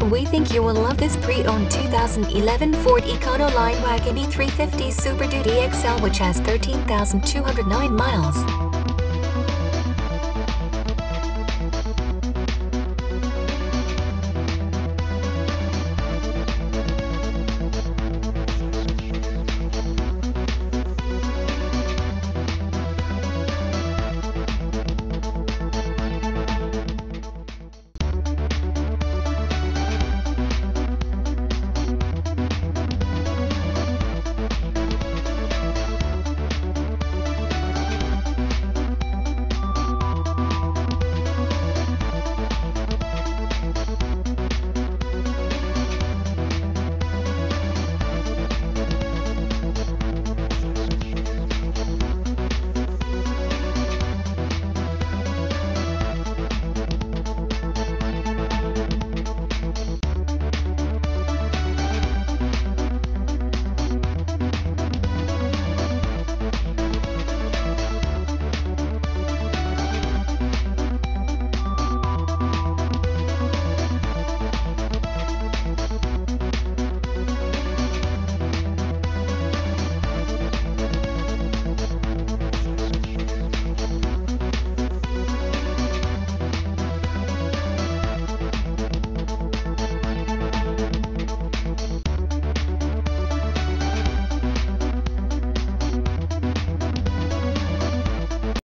and we think you will love this pre-owned 2011 Ford ECONOLINE WAGON E350 Super Duty XL, which has 13,209 miles.